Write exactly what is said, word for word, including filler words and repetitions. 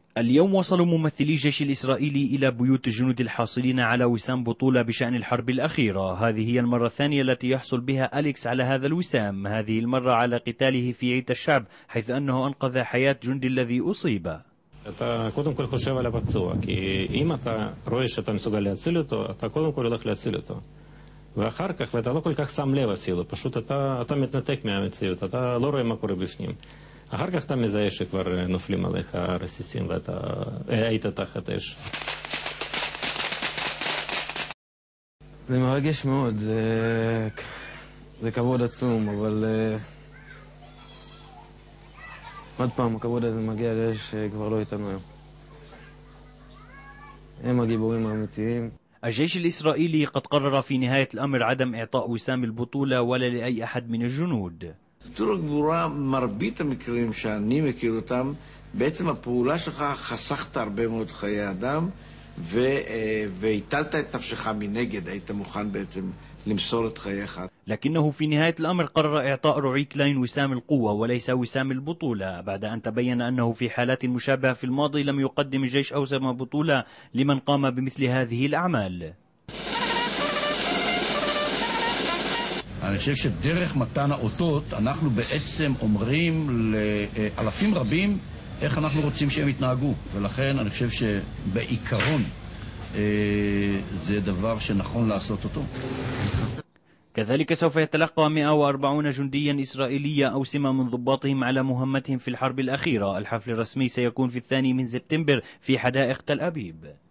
اليوم وصلوا ممثلي الجيش الإسرائيلي إلى بيوت الجنود الحاصلين على وسام بطولة بشأن الحرب الأخيرة. هذه هي المرة الثانية التي يحصل بها أليكس على هذا الوسام، هذه المرة على قتاله في عيد الشعب، حيث أنه أنقذ حياة جندي الذي أصيب. אתה קודם כל חושב על הפצוע, כי אם אתה רואה שאתה מסוגל להציל אותו, אתה קודם כל הולך להציל אותו. ואחר כך, ואתה לא כל כך שם לב אפילו, פשוט אתה, אתה מתנתק מהמציאות, אתה לא רואה מה קורה בפנים. אחר כך אתה מזהה שכבר נופלים עליך רסיסים ואתה היית תחת אש. זה מרגש מאוד, זה, זה כבוד עצום, אבל עוד פעם, הכבוד הזה מגיע לאלה שכבר לא איתנו היום. הם הגיבורים האמיתיים. الجيش الإسرائيلي قد قرر في نهاية الأمر عدم إعطاء وسام البطولة ولا لأي أحد من الجنود. ביטול הגבורה, מרבית המקרים שאני מכיר אותם, בעצם הפעולה שלך חסכת הרבה מאוד חיי אדם והטלת את נפשך מנגד, היית מוכן בעצם למסור את חייך. لكنه في نهاية الأمر قرر إعطاء روعي كلاين وسام القوة وليس وسام البطولة، بعد أن تبين أنه في حالات مشابهة في الماضي لم يقدم الجيش أوسام بطولة لمن قام במثل هذه الأعمال. אני חושב שדרך מתן האותות אנחנו בעצם אומרים לאלפים רבים איך אנחנו רוצים שהם יתנהגו, ולכן אני חושב שבעיקרון זה דבר שנכון לעשות אותו. كذلك سوف يتلقى مئة وأربعين جنديا إسرائيليا أوسمة من ضباطهم على مهمتهم في الحرب الأخيرة. الحفل الرسمي سيكون في الثاني من سبتمبر في حدائق تل أبيب.